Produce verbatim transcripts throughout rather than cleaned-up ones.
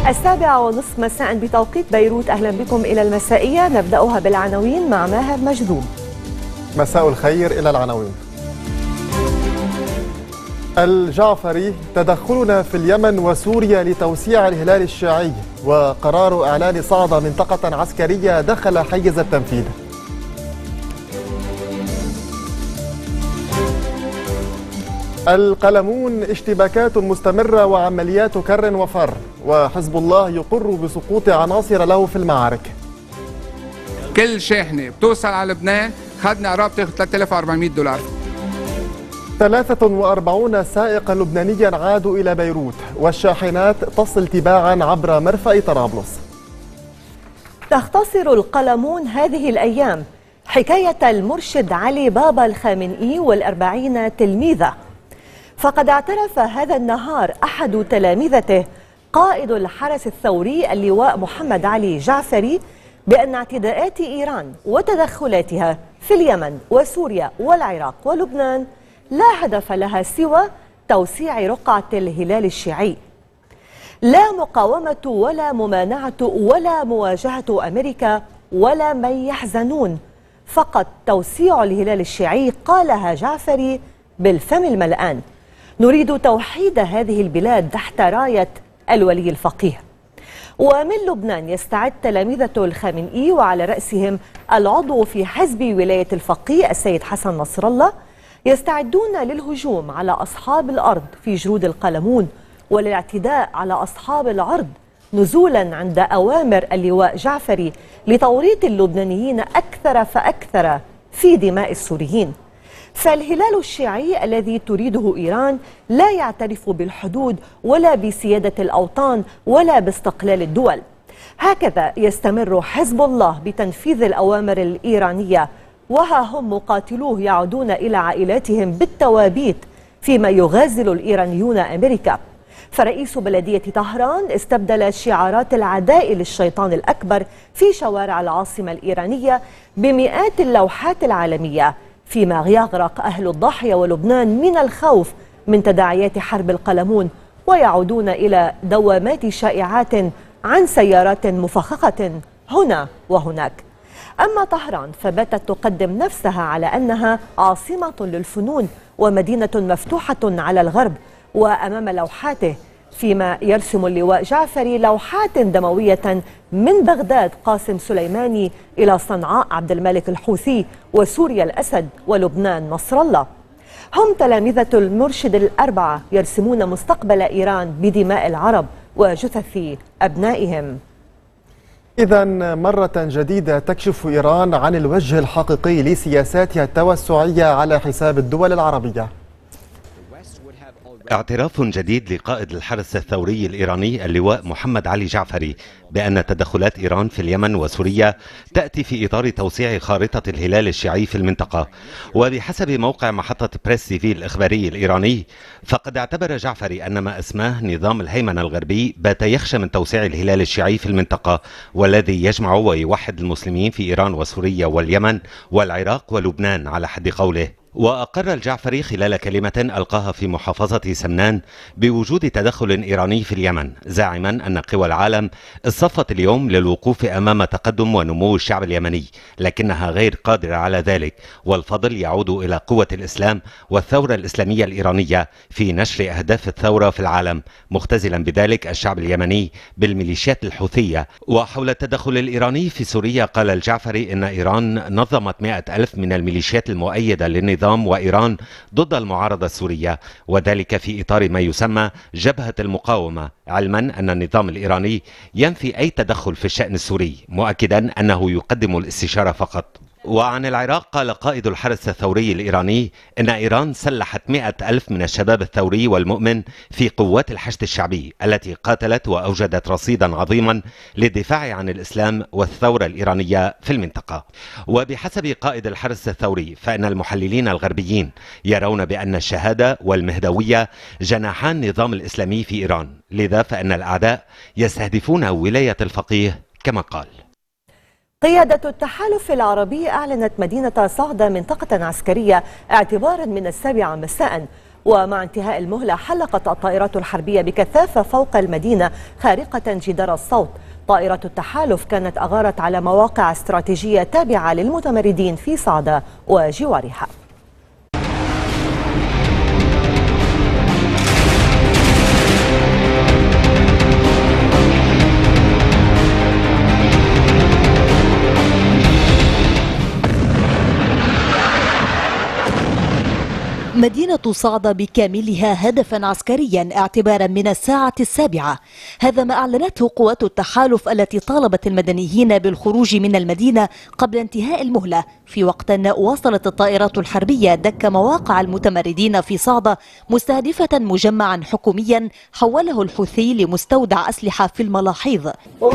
السابعة ونصف مساء بتوقيت بيروت. أهلا بكم إلى المسائية، نبدأها بالعناوين مع ماهر مجذوب. مساء الخير. إلى العناوين. الجعفري: تدخلنا في اليمن وسوريا لتوسيع الهلال الشيعي، وقرار إعلان صعدة منطقة عسكرية دخل حيز التنفيذ. القلمون: اشتباكات مستمرة وعمليات كر وفر، وحزب الله يقر بسقوط عناصر له في المعارك. كل شاحنة بتوصل على لبنان خدنا قراب تاخذ ثلاثة آلاف وأربعمئة دولار. ثلاثة وأربعين سائقا لبنانيا عادوا إلى بيروت، والشاحنات تصل تباعا عبر مرفأ طرابلس. تختصر القلمون هذه الأيام حكاية المرشد علي بابا الخامنئي والأربعين تلميذة، فقد اعترف هذا النهار أحد تلامذته قائد الحرس الثوري اللواء محمد علي جعفري بأن اعتداءات إيران وتدخلاتها في اليمن وسوريا والعراق ولبنان لا هدف لها سوى توسيع رقعة الهلال الشيعي. لا مقاومة ولا ممانعة ولا مواجهة أمريكا ولا من يحزنون، فقط توسيع الهلال الشيعي، قالها جعفري بالفم الملآن. نريد توحيد هذه البلاد تحت راية الولي الفقيه. ومن لبنان يستعد تلامذة الخامنئي وعلى رأسهم العضو في حزب ولاية الفقيه السيد حسن نصر الله يستعدون للهجوم على أصحاب الأرض في جرود القلمون وللاعتداء على أصحاب العرض، نزولا عند أوامر اللواء جعفري لتوريط اللبنانيين أكثر فأكثر في دماء السوريين. فالهلال الشيعي الذي تريده إيران لا يعترف بالحدود ولا بسيادة الأوطان ولا باستقلال الدول. هكذا يستمر حزب الله بتنفيذ الأوامر الإيرانية، وها هم مقاتلوه يعودون إلى عائلاتهم بالتوابيت فيما يغازل الإيرانيون أمريكا. فرئيس بلدية طهران استبدل شعارات العداء للشيطان الأكبر في شوارع العاصمة الإيرانية بمئات اللوحات العالمية، فيما يغرق أهل الضاحية ولبنان من الخوف من تداعيات حرب القلمون ويعودون إلى دوامات شائعات عن سيارات مفخخة هنا وهناك. أما طهران فباتت تقدم نفسها على أنها عاصمة للفنون ومدينة مفتوحة على الغرب وأمام لوحاته، فيما يرسم اللواء جعفري لوحات دموية من بغداد قاسم سليماني إلى صنعاء عبد الملك الحوثي وسوريا الأسد ولبنان نصر الله. هم تلامذة المرشد الأربعة يرسمون مستقبل إيران بدماء العرب وجثث أبنائهم. إذن مرة جديدة تكشف إيران عن الوجه الحقيقي لسياساتها التوسعية على حساب الدول العربية. اعتراف جديد لقائد الحرس الثوري الإيراني اللواء محمد علي جعفري بأن تدخلات إيران في اليمن وسوريا تأتي في إطار توسيع خارطة الهلال الشيعي في المنطقة. وبحسب موقع محطة بريس تي في الإخباري الإيراني، فقد اعتبر جعفري أن ما اسماه نظام الهيمنة الغربي بات يخشى من توسيع الهلال الشيعي في المنطقة، والذي يجمع ويوحد المسلمين في إيران وسوريا واليمن والعراق ولبنان على حد قوله. وأقر الجعفري خلال كلمة ألقاها في محافظة سمنان بوجود تدخل إيراني في اليمن، زاعما أن قوى العالم اصطفت اليوم للوقوف أمام تقدم ونمو الشعب اليمني، لكنها غير قادرة على ذلك، والفضل يعود إلى قوة الإسلام والثورة الإسلامية الإيرانية في نشر أهداف الثورة في العالم، مختزلا بذلك الشعب اليمني بالميليشيات الحوثية. وحول التدخل الإيراني في سوريا قال الجعفري إن إيران نظمت مئة ألف من الميليشيات المؤيدة للنظام وإيران ضد المعارضة السورية، وذلك في إطار ما يسمى جبهة المقاومة، علما أن النظام الإيراني ينفي أي تدخل في الشأن السوري، مؤكدا أنه يقدم الاستشارة فقط. وعن العراق قال قائد الحرس الثوري الإيراني إن إيران سلحت مئة ألف من الشباب الثوري والمؤمن في قوات الحشد الشعبي التي قاتلت وأوجدت رصيدا عظيما للدفاع عن الإسلام والثورة الإيرانية في المنطقة. وبحسب قائد الحرس الثوري فإن المحللين الغربيين يرون بأن الشهادة والمهدوية جناحان النظام الإسلامي في إيران، لذا فإن الأعداء يستهدفون ولاية الفقيه كما قال. قيادة التحالف العربي أعلنت مدينة صعدة منطقة عسكرية اعتبارا من السابعة مساء، ومع انتهاء المهلة حلقت الطائرات الحربية بكثافة فوق المدينة خارقة جدار الصوت. طائرات التحالف كانت أغارت على مواقع استراتيجية تابعة للمتمردين في صعدة وجوارها. مدينة صعدة بكاملها هدفا عسكريا اعتبارا من الساعة السابعة. هذا ما أعلنته قوات التحالف التي طالبت المدنيين بالخروج من المدينة قبل انتهاء المهلة، في وقت واصلت الطائرات الحربية دك مواقع المتمردين في صعدة مستهدفة مجمعا حكوميا حوله الحوثي لمستودع أسلحة في الملاحيض.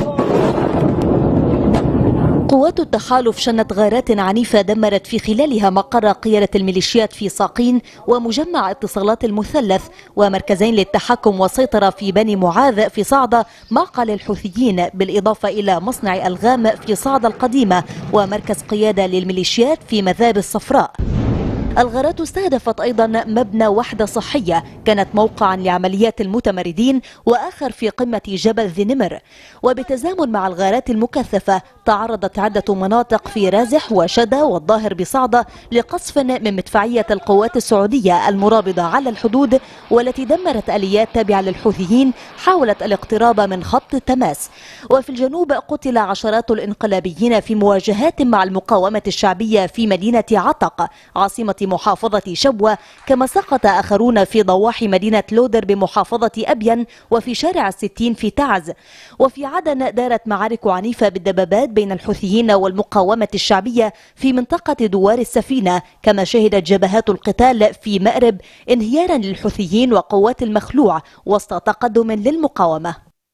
قوات التحالف شنت غارات عنيفة دمرت في خلالها مقر قيادة الميليشيات في ساقين ومجمع اتصالات المثلث ومركزين للتحكم والسيطرة في بني معاذ في صعدة معقل الحوثيين، بالإضافة إلى مصنع ألغام في صعدة القديمة ومركز قيادة للميليشيات في مذاب الصفراء. الغارات استهدفت أيضا مبنى وحدة صحية كانت موقعا لعمليات المتمردين وآخر في قمة جبل ذي نمر. وبتزامن مع الغارات المكثفة تعرضت عدة مناطق في رازح وشدا والظاهر بصعدة لقصف من مدفعية القوات السعودية المرابطة على الحدود، والتي دمرت آليات تابعة للحوثيين حاولت الاقتراب من خط التماس. وفي الجنوب قتل عشرات الانقلابيين في مواجهات مع المقاومة الشعبية في مدينة عتق عاصمة محافظة شبوة، كما سقط آخرون في ضواحي مدينة لودر بمحافظة أبين وفي شارع الستين في تعز. وفي عدن دارت معارك عنيفة بالدبابات بين الحوثيين والمقاومة الشعبية في منطقة دوار السفينة، كما شهدت جبهات القتال في مأرب انهيارا للحوثيين وقوات المخلوع وسط تقدم للمقاومة.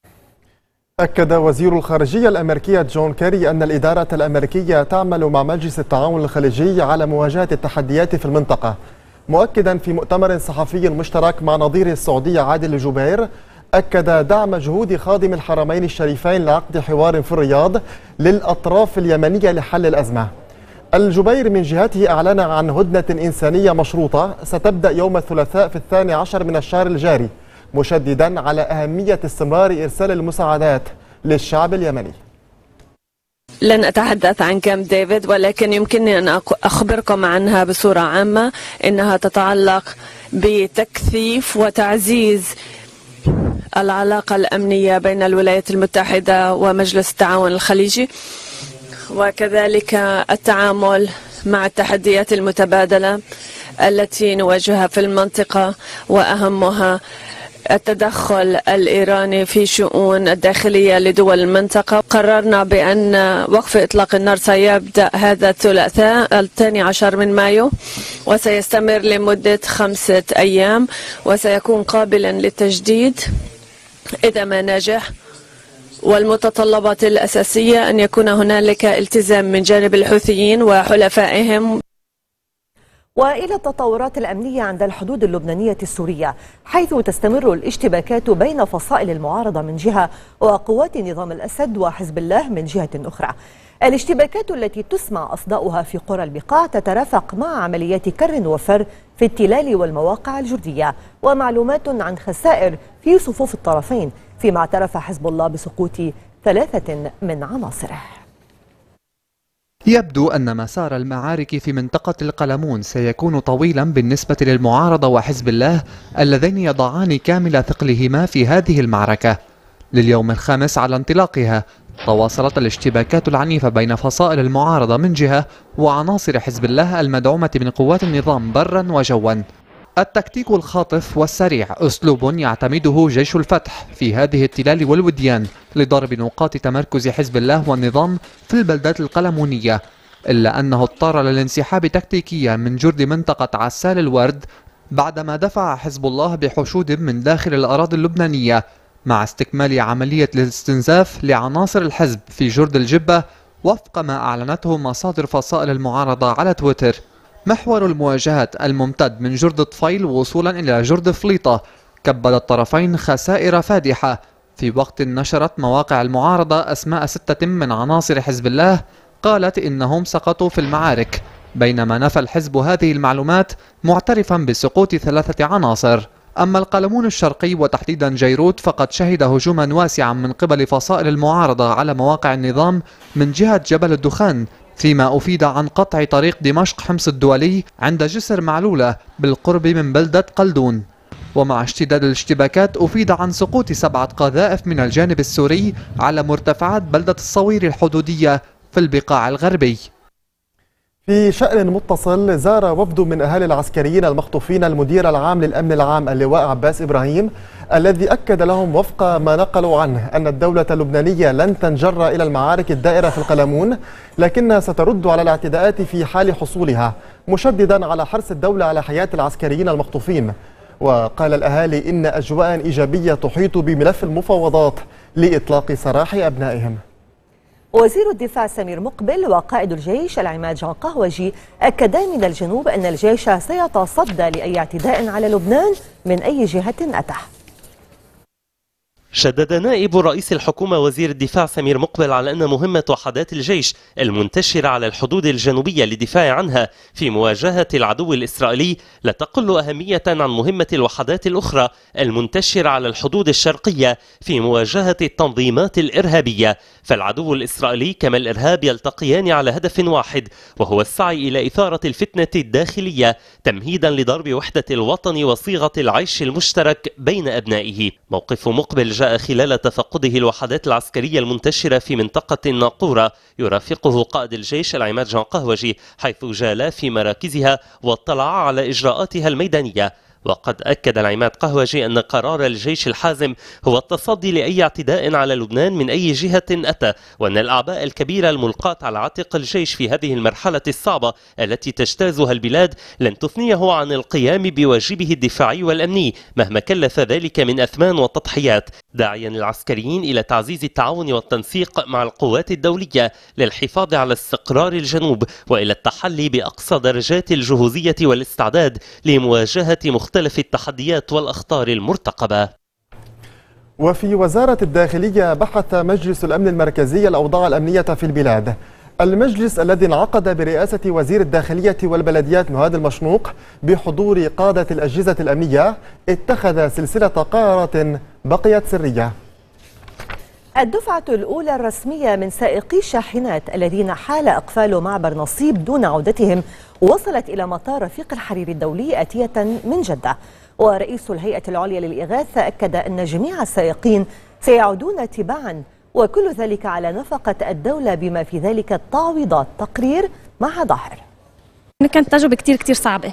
أكد وزير الخارجية الأمريكية جون كيري أن الإدارة الأمريكية تعمل مع مجلس التعاون الخليجي على مواجهة التحديات في المنطقة، مؤكدا في مؤتمر صحفي مشترك مع نظيره السعودية عادل الجبير أكد دعم جهود خادم الحرمين الشريفين لعقد حوار في الرياض للأطراف اليمنية لحل الأزمة. الجبير من جهته أعلن عن هدنة إنسانية مشروطة ستبدأ يوم الثلاثاء في الثاني عشر من الشهر الجاري، مشددا على أهمية استمرار إرسال المساعدات للشعب اليمني. لن أتحدث عن كامب ديفيد، ولكن يمكنني أن أخبركم عنها بصورة عامة. إنها تتعلق بتكثيف وتعزيز العلاقة الأمنية بين الولايات المتحدة ومجلس التعاون الخليجي، وكذلك التعامل مع التحديات المتبادلة التي نواجهها في المنطقة، وأهمها التدخل الإيراني في شؤون الداخلية لدول المنطقة. قررنا بأن وقف إطلاق النار سيبدأ هذا الثلاثاء الثاني عشر من مايو، وسيستمر لمدة خمسة أيام، وسيكون قابلا للتجديد إذا ما نجح. والمتطلبات الأساسية أن يكون هنالك التزام من جانب الحوثيين وحلفائهم. وإلى التطورات الأمنية عند الحدود اللبنانية السورية، حيث تستمر الاشتباكات بين فصائل المعارضة من جهة وقوات نظام الأسد وحزب الله من جهة أخرى. الاشتباكات التي تسمع أصداؤها في قرى البقاع تترافق مع عمليات كر وفر في التلال والمواقع الجردية، ومعلومات عن خسائر في صفوف الطرفين، فيما اعترف حزب الله بسقوط ثلاثة من عناصره. يبدو أن مسار المعارك في منطقة القلمون سيكون طويلا بالنسبة للمعارضة وحزب الله اللذين يضعان كامل ثقلهما في هذه المعركة. لليوم الخامس على انطلاقها تواصلت الاشتباكات العنيفة بين فصائل المعارضة من جهة وعناصر حزب الله المدعومة من قوات النظام برا وجوا. التكتيك الخاطف والسريع أسلوب يعتمده جيش الفتح في هذه التلال والوديان لضرب نقاط تمركز حزب الله والنظام في البلدات القلمونية، إلا أنه اضطر للانسحاب تكتيكيا من جرد منطقة عسال الورد بعدما دفع حزب الله بحشود من داخل الأراضي اللبنانية مع استكمال عملية الاستنزاف لعناصر الحزب في جرد الجبة وفق ما أعلنته مصادر فصائل المعارضة على تويتر. محور المواجهات الممتد من جرد طفيل وصولا إلى جرد فليطة كبد الطرفين خسائر فادحة، في وقت نشرت مواقع المعارضة أسماء ستة من عناصر حزب الله قالت إنهم سقطوا في المعارك، بينما نفى الحزب هذه المعلومات معترفا بسقوط ثلاثة عناصر. أما القلمون الشرقي وتحديدا جيروت فقد شهد هجوما واسعا من قبل فصائل المعارضة على مواقع النظام من جهة جبل الدخان، فيما أفيد عن قطع طريق دمشق حمص الدولي عند جسر معلولة بالقرب من بلدة قلدون. ومع اشتداد الاشتباكات أفيد عن سقوط سبعة قذائف من الجانب السوري على مرتفعات بلدة الصوير الحدودية في البقاع الغربي. في شأن متصل، زار وفد من أهالي العسكريين المخطوفين المدير العام للأمن العام اللواء عباس إبراهيم، الذي أكد لهم وفق ما نقلوا عنه أن الدولة اللبنانية لن تنجر إلى المعارك الدائرة في القلمون، لكنها سترد على الاعتداءات في حال حصولها، مشددا على حرص الدولة على حياة العسكريين المخطوفين. وقال الأهالي إن أجواء إيجابية تحيط بملف المفاوضات لإطلاق سراح أبنائهم. وزير الدفاع سمير مقبل وقائد الجيش العماد جان قهوجي أكدا من الجنوب أن الجيش سيتصدى لأي اعتداء على لبنان من أي جهة أتى. شدد نائب رئيس الحكومة وزير الدفاع سمير مقبل على أن مهمة وحدات الجيش المنتشرة على الحدود الجنوبية للدفاع عنها في مواجهة العدو الإسرائيلي لا تقل أهمية عن مهمة الوحدات الأخرى المنتشرة على الحدود الشرقية في مواجهة التنظيمات الإرهابية، فالعدو الإسرائيلي كما الإرهاب يلتقيان على هدف واحد، وهو السعي إلى إثارة الفتنة الداخلية تمهيدا لضرب وحدة الوطن وصيغة العيش المشترك بين أبنائه. موقف مقبل جاء خلال تفقده الوحدات العسكرية المنتشرة في منطقة الناقورة، يرافقه قائد الجيش العماد جان قهوجي حيث جال في مراكزها واطلع على إجراءاتها الميدانية. وقد أكد العماد قهوجي أن قرار الجيش الحازم هو التصدي لأي اعتداء على لبنان من أي جهة أتى، وأن الأعباء الكبيرة الملقاة على عاتق الجيش في هذه المرحلة الصعبة التي تجتازها البلاد لن تثنيه عن القيام بواجبه الدفاعي والأمني مهما كلف ذلك من أثمان وتضحيات، داعيا العسكريين إلى تعزيز التعاون والتنسيق مع القوات الدولية للحفاظ على استقرار الجنوب وإلى التحلي بأقصى درجات الجهوزية والاستعداد لمواجهة مختلف مختلف التحديات والأخطار المرتقبة. وفي وزارة الداخلية بحث مجلس الأمن المركزي الأوضاع الأمنية في البلاد. المجلس الذي انعقد برئاسة وزير الداخلية والبلديات نهاد المشنوق بحضور قادة الأجهزة الأمنية اتخذ سلسلة قرارات بقيت سرية. الدفعة الأولى الرسمية من سائقي الشاحنات الذين حال إقفال معبر نصيب دون عودتهم وصلت إلى مطار رفيق الحريري الدولي آتية من جدة. ورئيس الهيئة العليا للإغاثة أكد أن جميع السائقين سيعودون تباعا، وكل ذلك على نفقة الدولة بما في ذلك التعويضات. تقرير مع ظاهر. كانت تجربة كتير كتير صعبة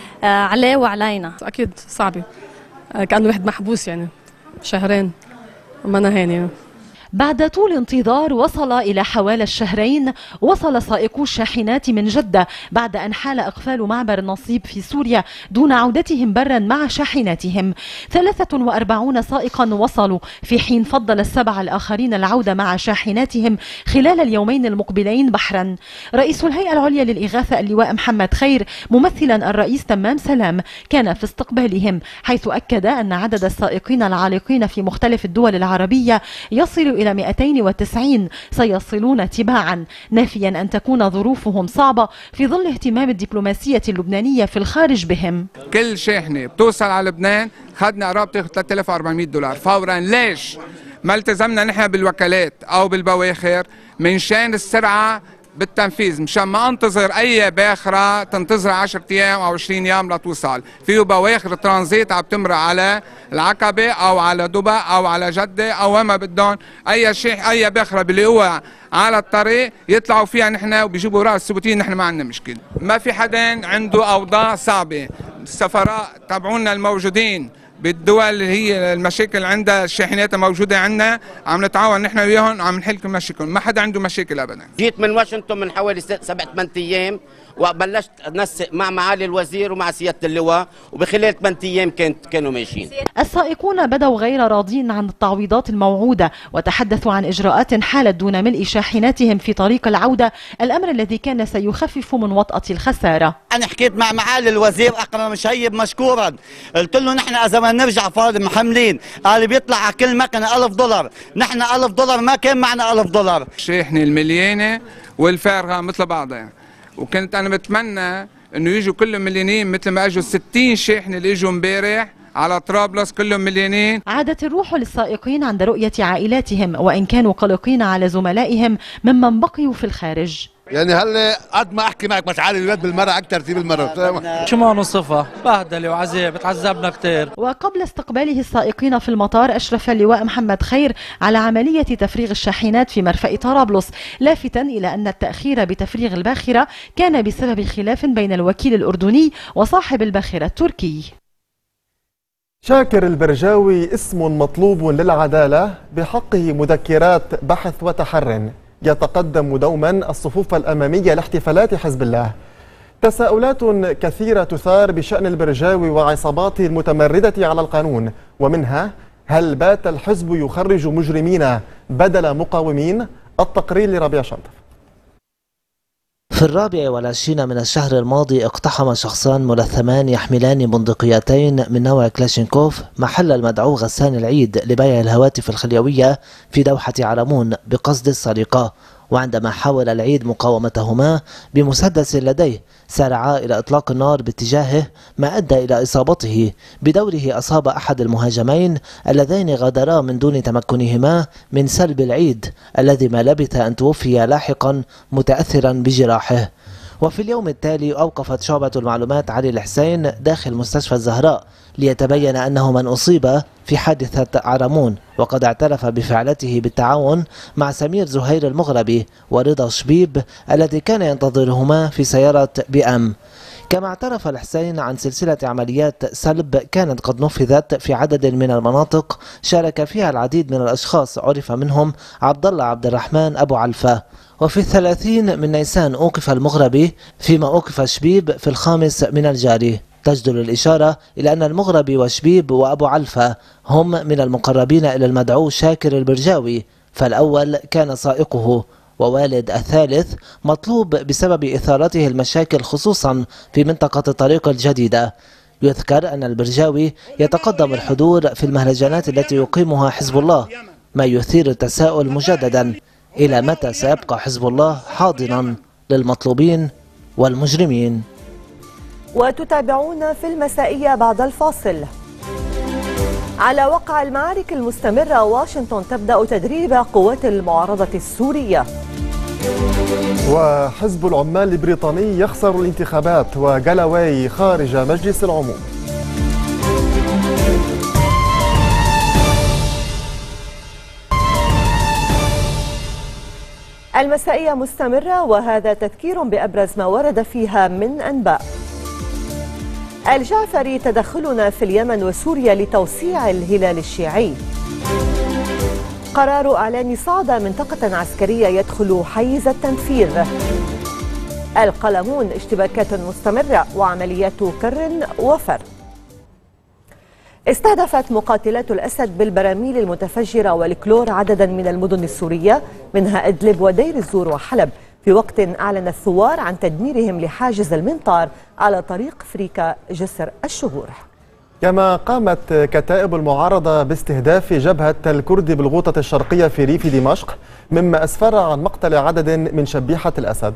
عليه وعلينا. أكيد صعبة، كأنه واحد محبوس يعني شهرين وما هاني. بعد طول انتظار وصل إلى حوالي الشهرين، وصل سائقو الشاحنات من جدة بعد أن حال إقفال معبر النصيب في سوريا دون عودتهم برا مع شاحناتهم. ثلاثة وأربعين سائقا وصلوا، في حين فضل السبعة الآخرين العودة مع شاحناتهم خلال اليومين المقبلين بحرا. رئيس الهيئة العليا للإغاثة اللواء محمد خير ممثلا الرئيس تمام سلام كان في استقبالهم، حيث أكد أن عدد السائقين العالقين في مختلف الدول العربية يصل إلى مئتين وتسعين سيصلون تباعا، نافيا أن تكون ظروفهم صعبة في ظل اهتمام الدبلوماسية اللبنانية في الخارج بهم. كل شاحنة بتوصل على لبنان خدنا قراب تاخذ ثلاثة آلاف وأربعمئة دولار فورا. ليش؟ ما التزمنا نحن بالوكالات أو بالبواخر من شان السرعة بالتنفيذ، مشان ما انتظر اي باخره تنتظر عشرة ايام او عشرين يوم لتوصل. فيه بواخر ترانزيت عم تمر على العقبه او على دبي او على جده او وين ما بدهم، اي شيء اي باخره بيلاقوها على الطريق يطلعوا فيها نحن وبيجيبوا راس ثبوتين، نحن ما عندنا مشكله. ما في حدا عنده اوضاع صعبه. السفراء تبعونا الموجودين بالدول اللي هي المشاكل عندها الشاحنات موجوده عندنا، عم نتعاون نحن وياهم عم نحل كل مشاكل، ما حدا عنده مشاكل ابدا. جيت من واشنطن من حوالي سبع ثمان ايام وبلشت انسق مع معالي الوزير ومع سياده اللواء، وبخلال ثمان ايام كانت كانوا ماشيين. السائقون بدوا غير راضين عن التعويضات الموعوده، وتحدثوا عن اجراءات حالت دون ملء شاحناتهم في طريق العوده، الامر الذي كان سيخفف من وطأة الخساره. انا حكيت مع معالي الوزير اكرم شهيب مشكورا، قلت له نحن اذا ما نرجع فاضي محملين، قال بيطلع على كل مكنه ألف دولار، نحن ألف دولار ما كان معنا ألف دولار. الشاحنه المليانه والفارغه مثل بعضها، وكنت أنا بتمنى إنه يجوا كلهم مليانين مثل ما أجوا ستين شاحنة اللي إجوا امبارح على طرابلس كلهم مليانين. عادت الروح للسائقين عند رؤية عائلاتهم وإن كانوا قلقين على زملائهم ممن بقيوا في الخارج. يعني هلا قد ما احكي معك مشاعر الولاد بالمره اكثر تجيب المره. شو ما نوصفها بهدله وعذاب بتعذبنا كثير. وقبل استقباله السائقين في المطار اشرف اللواء محمد خير على عمليه تفريغ الشاحنات في مرفأ طرابلس، لافتا الى ان التاخير بتفريغ الباخره كان بسبب خلاف بين الوكيل الاردني وصاحب الباخره التركي. شاكر البرجاوي اسم مطلوب للعداله بحقه مذكرات بحث وتحر. يتقدم دوما الصفوف الأمامية لاحتفالات حزب الله. تساؤلات كثيرة تثار بشأن البرجاوي وعصاباته المتمردة على القانون، ومنها هل بات الحزب يخرج مجرمين بدل مقاومين؟ التقرير لربيع شنطف. في الرابع والعشرين من الشهر الماضي اقتحم شخصان ملثمان يحملان بندقيتين من نوع كلاشينكوف محل المدعو غسان العيد لبيع الهواتف الخليوية في دوحة علمون بقصد السرقة، وعندما حاول العيد مقاومتهما بمسدس لديه سارعا إلى إطلاق النار باتجاهه ما أدى إلى إصابته. بدوره أصاب أحد المهاجمين اللذين غادرا من دون تمكنهما من سلب العيد الذي ما لبث أن توفي لاحقا متأثرا بجراحه. وفي اليوم التالي أوقفت شعبة المعلومات علي الحسين داخل مستشفى الزهراء ليتبين أنه من أصيب في حادثة عرمون، وقد اعترف بفعلته بالتعاون مع سمير زهير المغربي ورضا شبيب الذي كان ينتظرهما في سيارة بي ام. كما اعترف الحسين عن سلسلة عمليات سلب كانت قد نفذت في عدد من المناطق شارك فيها العديد من الأشخاص عرف منهم عبد الله عبد الرحمن أبو علفة. وفي الثلاثين من نيسان أوقف المغربي، فيما أوقف شبيب في الخامس من الجاري. تجدر الإشارة إلى أن المغربي وشبيب وأبو علفة هم من المقربين إلى المدعو شاكر البرجاوي، فالأول كان سائقه، ووالد الثالث مطلوب بسبب إثارته المشاكل خصوصا في منطقة الطريق الجديدة. يذكر أن البرجاوي يتقدم الحضور في المهرجانات التي يقيمها حزب الله، ما يثير التساؤل مجددا إلى متى سيبقى حزب الله حاضنا للمطلوبين والمجرمين. وتتابعون في المسائية بعد الفاصل. على وقع المعارك المستمرة، واشنطن تبدأ تدريب قوات المعارضة السورية. وحزب العمال البريطاني يخسر الانتخابات، وجلاواي خارج مجلس العموم. المسائية مستمرة، وهذا تذكير بأبرز ما ورد فيها من أنباء. الجعفري: تدخلنا في اليمن وسوريا لتوسيع الهلال الشيعي. قرار إعلان صعدة منطقة عسكرية يدخل حيز التنفيذ. القلمون: اشتباكات مستمرة وعمليات كر وفر. استهدفت مقاتلات الأسد بالبراميل المتفجرة والكلور عددا من المدن السورية منها إدلب ودير الزور وحلب، في وقت أعلن الثوار عن تدميرهم لحاجز المنطار على طريق فريكا جسر الشهور. كما قامت كتائب المعارضة باستهداف جبهة الكرد بالغوطة الشرقية في ريف دمشق، مما أسفر عن مقتل عدد من شبيحة الأسد.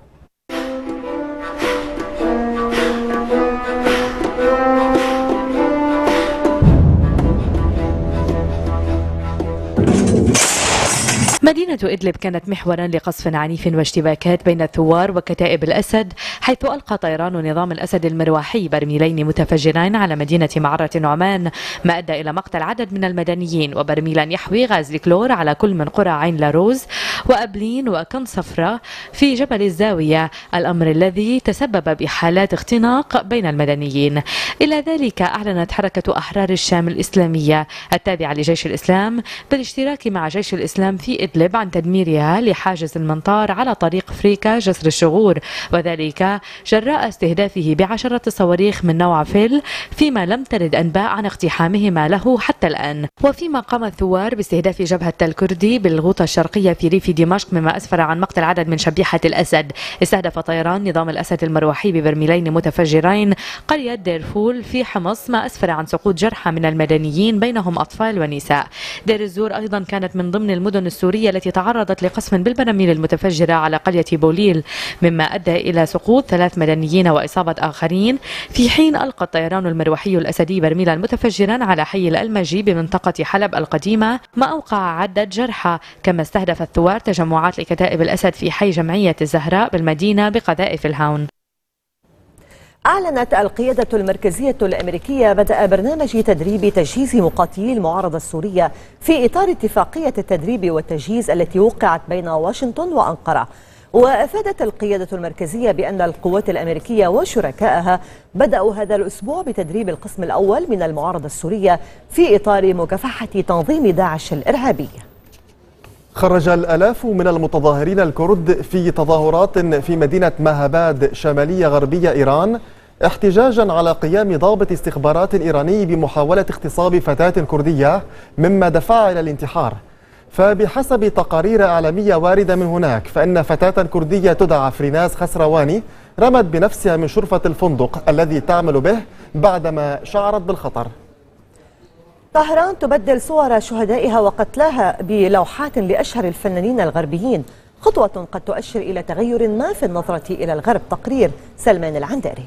مدينة إدلب كانت محورا لقصف عنيف واشتباكات بين الثوار وكتائب الأسد، حيث ألقى طيران نظام الأسد المروحي برميلين متفجرين على مدينة معرة نعمان، ما أدى إلى مقتل عدد من المدنيين، وبرميلا يحوي غاز الكلور على كل من قرى عين لاروز وأبلين وكنصفرة في جبل الزاوية، الأمر الذي تسبب بحالات اختناق بين المدنيين. إلى ذلك أعلنت حركة أحرار الشام الإسلامية التابعة لجيش الإسلام بالاشتراك مع جيش الإسلام في إدلب عن تدميرها لحاجز المنطار على طريق فريكا جسر الشغور، وذلك جراء استهدافه بعشرة صواريخ من نوع فيل، فيما لم ترد أنباء عن اقتحامهما له حتى حتى الآن. وفيما قام الثوار باستهداف جبهة الكردي بالغوطة الشرقية في ريف دمشق مما أسفر عن مقتل عدد من شبيحة الأسد، استهدف طيران نظام الأسد المروحي ببرميلين متفجرين قرية ديرفول في حمص ما أسفر عن سقوط جرحى من المدنيين بينهم أطفال ونساء. دير الزور أيضا كانت من ضمن المدن السورية التي تعرضت لقصف بالبراميل المتفجرة على قرية بوليل مما أدى إلى سقوط ثلاث مدنيين وإصابة آخرين، في حين ألقى الطيران المروحي الأسدي برميلا متفجرا على حي الألمجي بمنطقة حلب القديمة ما أوقع عدة جرحى، كما استهدف الثوار تجمعات لكتائب الأسد في حي جمعية الزهراء بالمدينة بقذائف الهاون. أعلنت القيادة المركزية الأمريكية بدء برنامج تدريب تجهيز مقاتلي المعارضة السورية في إطار اتفاقية التدريب والتجهيز التي وقعت بين واشنطن وأنقرة. وأفادت القيادة المركزية بأن القوات الأمريكية وشركائها بدأوا هذا الأسبوع بتدريب القسم الأول من المعارضة السورية في إطار مكافحة تنظيم داعش الإرهابي. خرج الآلاف من المتظاهرين الكرد في تظاهرات في مدينة مهاباد شمالية غربية إيران احتجاجا على قيام ضابط استخبارات إيراني بمحاولة اغتصاب فتاة كردية مما دفع إلى الانتحار. فبحسب تقارير إعلامية واردة من هناك فإن فتاة كردية تدعى فريناز خسرواني رمت بنفسها من شرفة الفندق الذي تعمل به بعدما شعرت بالخطر. طهران تبدل صور شهدائها وقتلاها بلوحات لأشهر الفنانين الغربيين، خطوة قد تؤشر إلى تغير ما في النظرة إلى الغرب. تقرير سلمان العنداري.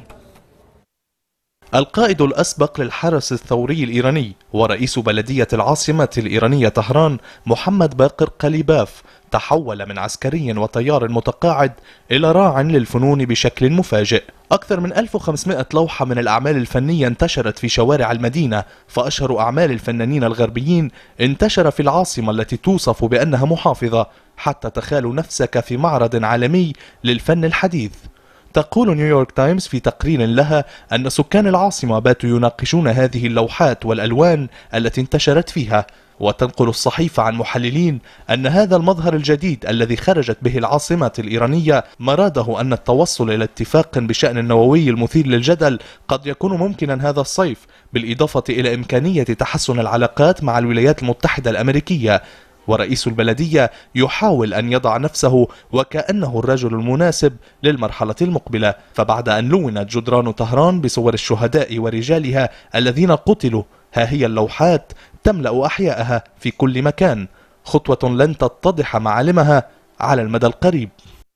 القائد الأسبق للحرس الثوري الإيراني ورئيس بلدية العاصمة الإيرانية طهران محمد باقر قليباف تحول من عسكري وطيار متقاعد إلى راع للفنون بشكل مفاجئ. أكثر من ألف وخمسمائة لوحة من الأعمال الفنية انتشرت في شوارع المدينة، فأشهر أعمال الفنانين الغربيين انتشر في العاصمة التي توصف بأنها محافظة، حتى تخيل نفسك في معرض عالمي للفن الحديث. تقول نيويورك تايمز في تقرير لها أن سكان العاصمة باتوا يناقشون هذه اللوحات والألوان التي انتشرت فيها، وتنقل الصحيفة عن محللين أن هذا المظهر الجديد الذي خرجت به العاصمة الإيرانية مراده أن التوصل إلى اتفاق بشأن النووي المثير للجدل قد يكون ممكنا هذا الصيف، بالإضافة إلى إمكانية تحسن العلاقات مع الولايات المتحدة الأمريكية. ورئيس البلدية يحاول أن يضع نفسه وكأنه الرجل المناسب للمرحلة المقبلة. فبعد أن لونت جدران طهران بصور الشهداء ورجالها الذين قتلوا، ها هي اللوحات تملأ أحياءها في كل مكان، خطوة لن تتضح معالمها على المدى القريب.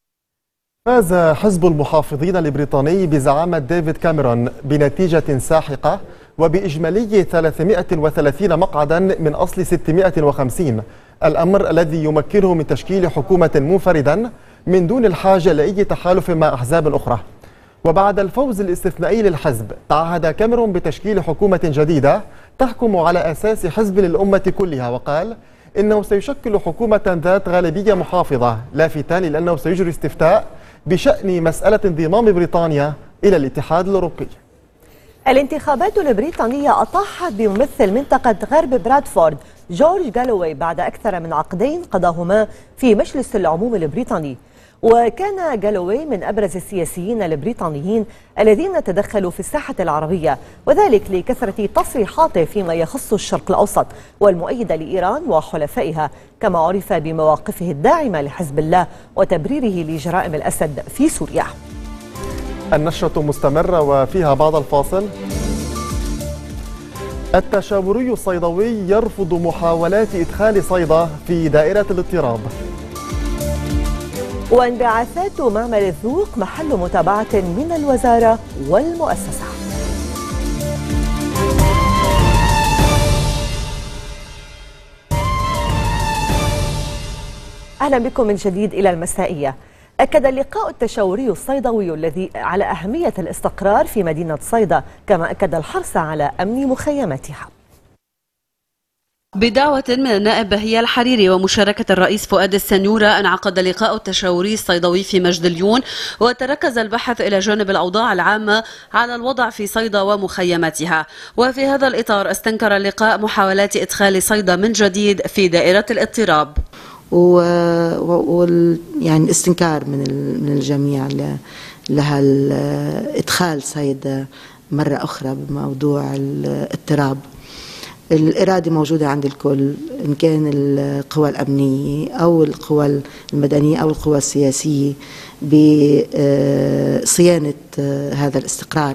فاز حزب المحافظين البريطاني بزعامة ديفيد كاميرون بنتيجة ساحقة وبإجمالي ثلاثمائة وثلاثين مقعدا من أصل ستمائة وخمسين، الأمر الذي يمكنه من تشكيل حكومة منفردا من دون الحاجة لأي تحالف مع أحزاب أخرى. وبعد الفوز الاستثنائي للحزب تعهد كاميرون بتشكيل حكومة جديدة تحكم على أساس حزب للأمة كلها، وقال إنه سيشكل حكومة ذات غالبية محافظة، لافتا إلى أنه سيجري استفتاء بشأن مسألة انضمام بريطانيا إلى الاتحاد الأوروبي. الانتخابات البريطانية أطاحت بممثل منطقة غرب برادفورد جورج جالوي بعد أكثر من عقدين قضاهما في مجلس العموم البريطاني. وكان جالوي من أبرز السياسيين البريطانيين الذين تدخلوا في الساحة العربية، وذلك لكثرة تصريحاته فيما يخص الشرق الأوسط والمؤيدة لإيران وحلفائها، كما عرف بمواقفه الداعمة لحزب الله وتبريره لجرائم الأسد في سوريا. النشرة مستمرة وفيها بعد الفاصل. التشاوري الصيدوي يرفض محاولات إدخال صيدا في دائرة الاضطراب. وانبعاثات معمل الذوق محل متابعة من الوزارة والمؤسسة. أهلا بكم من جديد إلى المسائية. أكد اللقاء التشاوري الصيدوي الذي على أهمية الاستقرار في مدينة صيدا، كما أكد الحرص على أمن مخيماتها. بدعوة من النائب بهية الحريري ومشاركة الرئيس فؤاد السنيورة انعقد اللقاء التشاوري الصيدوي في مجدليون، وتركز البحث إلى جانب الأوضاع العامة على الوضع في صيدا ومخيماتها. وفي هذا الإطار استنكر اللقاء محاولات إدخال صيدا من جديد في دائرة الاضطراب، و... و... يعني الاستنكار من من الجميع لها إدخال صيدا مرة أخرى بموضوع الاضطراب. الإرادة موجودة عند الكل، إن كان القوى الأمنية أو القوى المدنية أو القوى السياسية بصيانة هذا الاستقرار.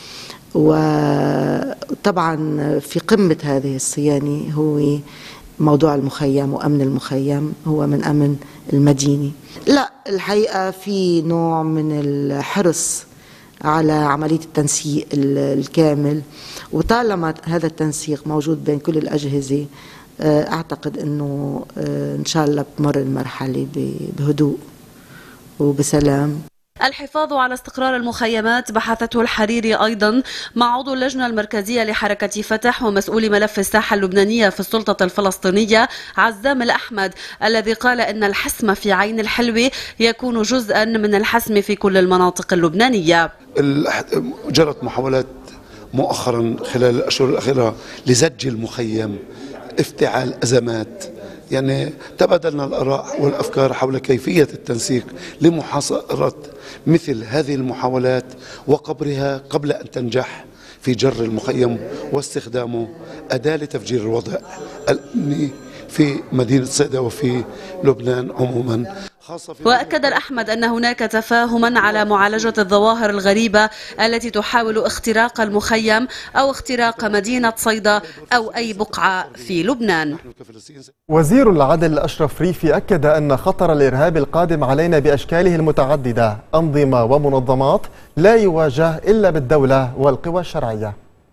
وطبعا في قمة هذه الصيانة هو موضوع المخيم وأمن المخيم، هو من أمن المدينة. لا، الحقيقة في نوع من الحرص على عملية التنسيق الكامل، وطالما هذا التنسيق موجود بين كل الأجهزة أعتقد أنه إن شاء الله بتمر المرحلة بهدوء وبسلام. الحفاظ على استقرار المخيمات بحثته الحريري أيضا مع عضو اللجنة المركزية لحركة فتح ومسؤول ملف الساحة اللبنانية في السلطة الفلسطينية عزام الأحمد، الذي قال إن الحسم في عين الحلوة يكون جزءا من الحسم في كل المناطق اللبنانية. جرت محاولات مؤخرا خلال الأشهر الأخيرة لزج المخيم، افتعال أزمات، يعني تبادلنا الآراء والأفكار حول كيفية التنسيق لمحاصرة مثل هذه المحاولات وقبرها قبل أن تنجح في جر المخيم واستخدامه أداة لتفجير الوضع الأمني في مدينة صيدا وفي لبنان عموما. وأكد الأحمد أن هناك تفاهما على معالجة الظواهر الغريبة التي تحاول اختراق المخيم أو اختراق مدينة صيدا أو أي بقعة في لبنان. وزير العدل أشرف ريفي أكد أن خطر الإرهاب القادم علينا بأشكاله المتعددة أنظمة ومنظمات لا يواجه إلا بالدولة والقوى الشرعية.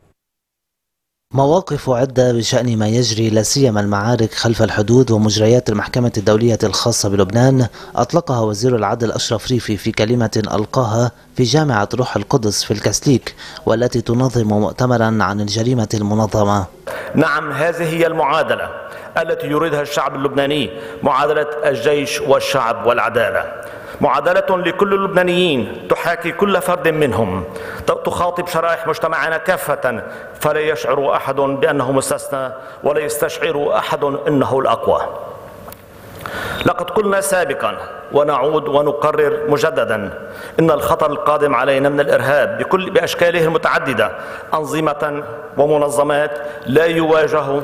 مواقف عدة بشأن ما يجري لا سيما المعارك خلف الحدود ومجريات المحكمة الدولية الخاصة بلبنان أطلقها وزير العدل أشرف ريفي في كلمة ألقاها في جامعة روح القدس في الكاثوليك، والتي تنظم مؤتمرا عن الجريمة المنظمة. نعم، هذه هي المعادلة التي يريدها الشعب اللبناني، معادلة الجيش والشعب والعدالة، معادلة لكل اللبنانيين تحاكي كل فرد منهم، تخاطب شرائح مجتمعنا كافة، فلا يشعر أحد بأنه مستثنى ولا يستشعر أحد أنه الأقوى. لقد قلنا سابقا ونعود ونقرر مجددا إن الخطر القادم علينا من الإرهاب بكل بأشكاله المتعددة أنظمة ومنظمات لا يواجه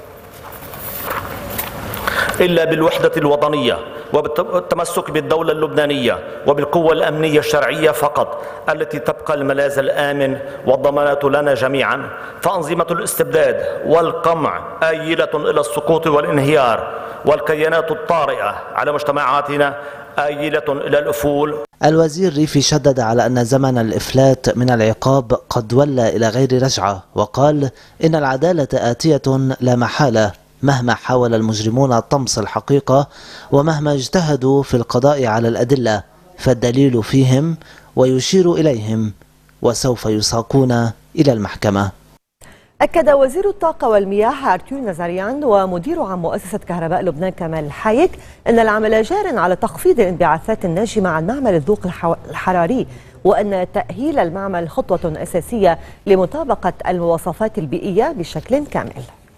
إلا بالوحدة الوطنية وبالتمسك بالدولة اللبنانية وبالقوة الأمنية الشرعية فقط التي تبقى الملاذ الآمن والضمانات لنا جميعا. فأنظمة الاستبداد والقمع آيلة إلى السقوط والانهيار، والكيانات الطارئة على مجتمعاتنا آيلة إلى الأفول. الوزير ريفي شدد على أن زمن الإفلات من العقاب قد ولى إلى غير رجعة، وقال إن العدالة آتية لا محالة مهما حاول المجرمون طمس الحقيقة ومهما اجتهدوا في القضاء على الأدلة، فالدليل فيهم ويشير إليهم وسوف يساقون إلى المحكمة. أكد وزير الطاقة والمياه أرتور نزاريان ومدير عام مؤسسة كهرباء لبنان كمال الحايك أن العمل جار على تخفيض الانبعاثات الناجمة عن معمل الذوق الحراري، وأن تأهيل المعمل خطوة أساسية لمطابقة المواصفات البيئية بشكل كامل.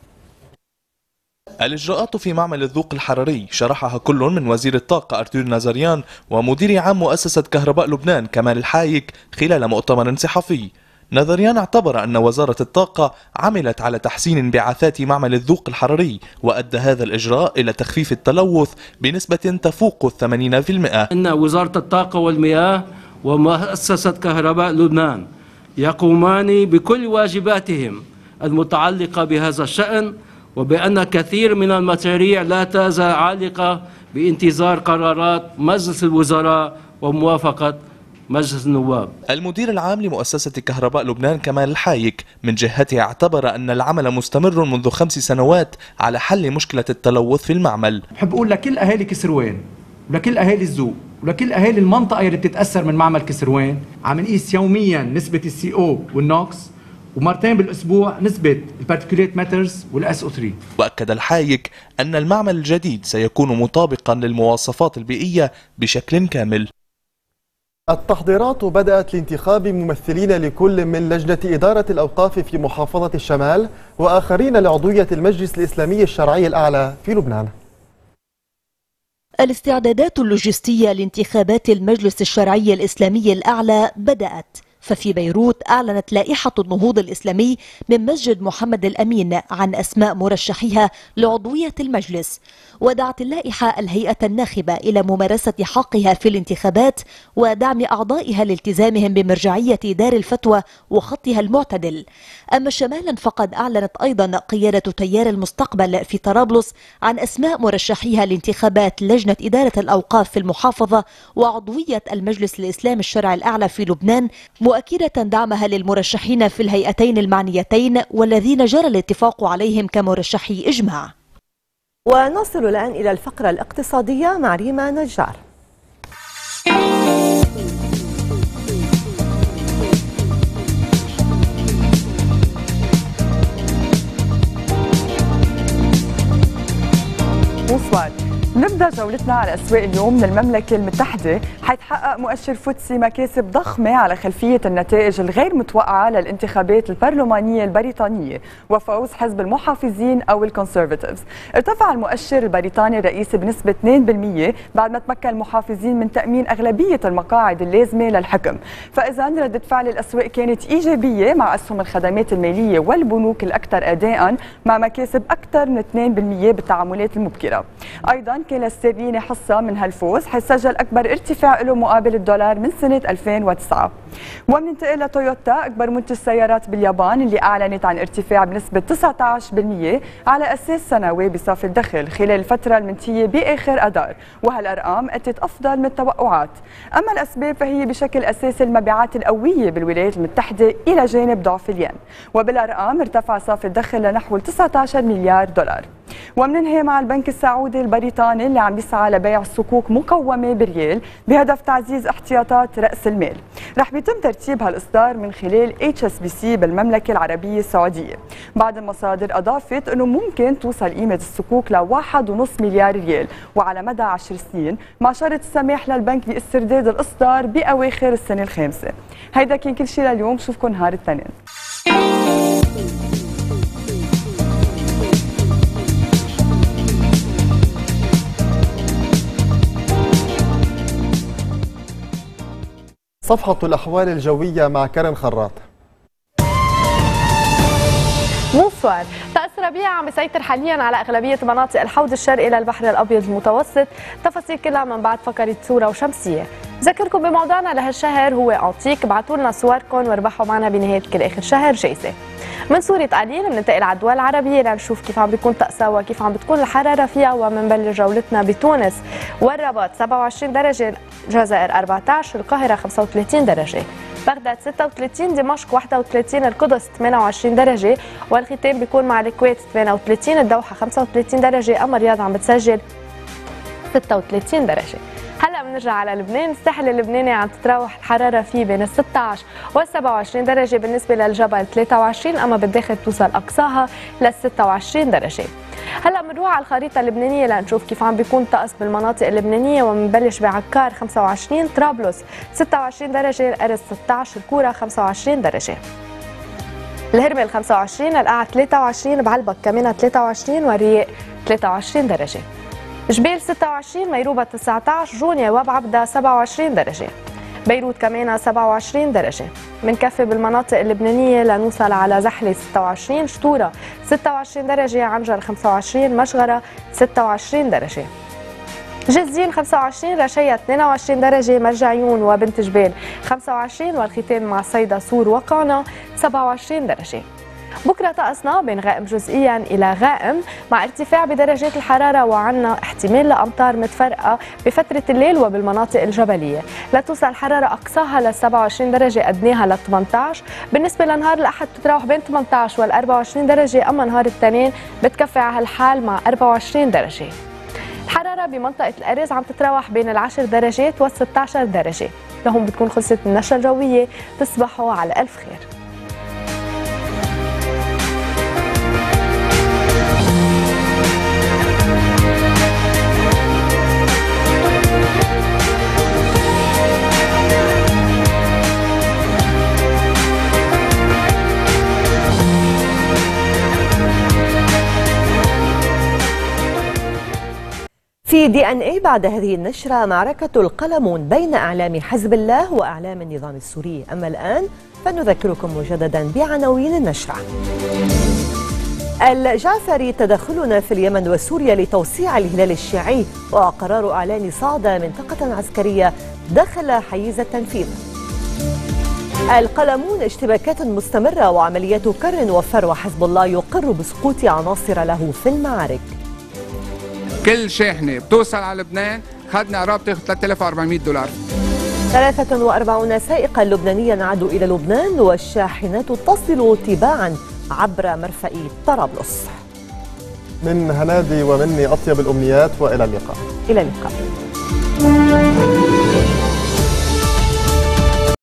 الإجراءات في معمل الذوق الحراري شرحها كل من وزير الطاقة أرتور نزاريان ومدير عام مؤسسة كهرباء لبنان كمال الحايك خلال مؤتمر صحفي. نزاريان اعتبر أن وزارة الطاقة عملت على تحسين انبعاثات معمل الذوق الحراري، وأدى هذا الإجراء إلى تخفيف التلوث بنسبة تفوق الثمانين بالمئة. إن وزارة الطاقة والمياه ومؤسسة كهرباء لبنان يقومان بكل واجباتهم المتعلقة بهذا الشأن، وبأن كثير من المشاريع لا تزال عالقة بانتظار قرارات مجلس الوزراء وموافقة مجلس النواب. المدير العام لمؤسسة كهرباء لبنان كمال الحايك من جهته اعتبر أن العمل مستمر منذ خمس سنوات على حل مشكلة التلوث في المعمل. بحب أقول لكل أهالي كسروان ولكل أهالي الذوق ولكل أهالي المنطقة اللي بتتأثر من معمل كسروان، عم نقيس يوميا نسبة السي او والنوكس، ومرتين بالأسبوع نسبة البارتيكوليت ماترز والاس او ثلاثة. وأكد الحايك أن المعمل الجديد سيكون مطابقا للمواصفات البيئية بشكل كامل. التحضيرات بدأت لانتخاب ممثلين لكل من لجنة إدارة الأوقاف في محافظة الشمال وآخرين لعضوية المجلس الإسلامي الشرعي الأعلى في لبنان. الاستعدادات اللوجستية لانتخابات المجلس الشرعي الإسلامي الأعلى بدأت، ففي بيروت أعلنت لائحة النهوض الإسلامي من مسجد محمد الأمين عن أسماء مرشحيها لعضوية المجلس، ودعت اللائحة الهيئة الناخبة إلى ممارسة حقها في الانتخابات ودعم أعضائها لالتزامهم بمرجعية دار الفتوى وخطها المعتدل. أما شمالا فقد أعلنت أيضا قيادة تيار المستقبل في طرابلس عن أسماء مرشحيها لانتخابات لجنة إدارة الأوقاف في المحافظة وعضوية المجلس الإسلامي الشرعي الأعلى في لبنان، مؤكدة دعمها للمرشحين في الهيئتين المعنيتين والذين جرى الاتفاق عليهم كمرشحي إجماع. ونصل الآن إلى الفقرة الاقتصادية مع ريما نجار. بونسوار. نبدأ جولتنا على أسواق اليوم من المملكة المتحدة، حيث حقق مؤشر فوتسي مكاسب ضخمة على خلفية النتائج الغير متوقعة للانتخابات البرلمانية البريطانية وفوز حزب المحافظين أو الكونسرفاتيفز. ارتفع المؤشر البريطاني الرئيسي بنسبة اثنين بالمئة بعد ما تمكن المحافظين من تأمين أغلبية المقاعد اللازمة للحكم. فإذا ردة فعل الأسواق كانت إيجابية مع أسهم الخدمات المالية والبنوك الأكثر أداءً مع مكاسب أكثر من اثنين بالمئة بالتعاملات المبكرة. أيضاً كان الاسترليني حصة من هالفوز، حيث سجل أكبر ارتفاع له مقابل الدولار من سنة ألفين وتسعة. ومننتقل لتويوتا، أكبر منتج سيارات باليابان، اللي أعلنت عن ارتفاع بنسبة تسعة عشر بالمئة على أساس سنوي بصافي الدخل خلال الفترة المنتهية بآخر أذار، وهالأرقام أتت أفضل من التوقعات. أما الأسباب فهي بشكل أساسي المبيعات القوية بالولايات المتحدة إلى جانب ضعف الين، وبالأرقام ارتفع صافي الدخل لنحو تسعة عشر مليار دولار. ومننهي مع البنك السعودي البريطاني اللي عم يسعى لبيع الصكوك مقومة بريال بهدف تعزيز احتياطات رأس المال. رح بيتم ترتيب هالإصدار من خلال إتش إس بي سي بالمملكة العربية السعودية. بعض المصادر أضافت أنه ممكن توصل قيمة الصكوك لواحد ونص مليار ريال وعلى مدى عشر سنين، مع شرط السماح للبنك باسترداد الإصدار بأواخر السنة الخامسة. هيدا كان كل شيء لليوم، بشوفكم نهار الاثنين. صفحة الأحوال الجوية مع كارن خراط. بونسوار. طقس ربيع عم بيسيطر حاليا على اغلبيه مناطق الحوض الشرقي للبحر الابيض المتوسط، تفاصيل كلها من بعد فقره صوره وشمسيه. بذكركم بموضوعنا لهالشهر هو انتيك، ابعتوا لنا صوركم واربحوا معنا بنهايه كل اخر شهر جايزه. من سورة قليل بننتقل على الدول العربية لنشوف كيف عم بيكون طقسها وكيف عم بتكون الحرارة فيها، ومنبلش جولتنا بتونس والرباط سبعة وعشرين درجة، الجزائر أربعة عشر، القاهرة خمسة وثلاثين درجة، بغداد ستة وثلاثين، دمشق واحد وثلاثين، القدس ثمانية وعشرين درجة، والختام بيكون مع الكويت ثمانية وثلاثين، الدوحة خمسة وثلاثين درجة، أما الرياض عم بتسجل ستة وثلاثين درجة. هلا بنرجع على لبنان، الساحل اللبناني عم تتراوح الحراره فيه بين ال ستة عشر وال سبعة وعشرين درجه، بالنسبه للجبل ثلاثة وعشرين، اما بالداخل توصل اقصاها لل ستة وعشرين درجه. هلا بنروح على الخريطه اللبنانيه لنشوف كيف عم بيكون الطقس بالمناطق اللبنانيه، وبنبلش بعكار خمسة وعشرين، طرابلس ستة وعشرين درجه، الأرز ستة عشر، الكوره خمسة وعشرين درجه، الهرمل خمسة وعشرين، القاع ثلاثة وعشرين، بعلبك كمان ثلاثة وعشرين، والرياق ثلاثة وعشرين درجه، جبيل ستة وعشرين، ميروبة تسعة عشر، جونيا وبعبدة سبعة وعشرين درجة، بيروت كمان سبعة وعشرين درجة. بنكفي بالمناطق اللبنانية لنوصل على زحلة ستة وعشرين، شطورة ستة وعشرين درجة، عنجر خمسة وعشرين، مشغرة ستة وعشرين درجة، جزين خمسة وعشرين، رشية اثنين وعشرين درجة، مرجعيون وبنت جبال خمسة وعشرين، والختام مع صيدا صور وقانا سبعة وعشرين درجة. بكرة طقسنا بين غائم جزئيا إلى غائم مع ارتفاع بدرجات الحرارة، وعنا احتمال لأمطار متفرقة بفترة الليل وبالمناطق الجبلية، لا توصل الحرارة أقصاها ل سبعة وعشرين درجة، أدناها ل ثمانية عشر. بالنسبة لنهار الأحد بتتراوح بين ثمانية عشر وال أربعة وعشرين درجة، أما نهار الاثنين بتكفي على هالحال مع أربعة وعشرين درجة. الحرارة بمنطقة الأرز عم تتراوح بين العشر درجات وال ستة عشر درجة. لهم بتكون خلصت النشرة الجوية، تصبحوا على ألف خير. في دي ان اي بعد هذه النشرة معركة القلمون بين اعلام حزب الله واعلام النظام السوري. اما الان فنذكركم مجددا بعناوين النشرة. الجعفري: تدخلنا في اليمن وسوريا لتوسيع الهلال الشيعي، وقرار اعلان صعدة منطقة عسكرية دخل حيز التنفيذ. القلمون: اشتباكات مستمرة وعمليات كر وفر، وحزب الله يقر بسقوط عناصر له في المعارك. كل شاحنة بتوصل على لبنان خدنا قراب تاخذ ثلاثة آلاف وأربعمئة دولار. ثلاثة وأربعين سائقا لبنانيا عادوا إلى لبنان، والشاحنات تصل تباعا عبر مرفأ طرابلس. من هنادي ومني أطيب الأمنيات، وإلى اللقاء. إلى اللقاء.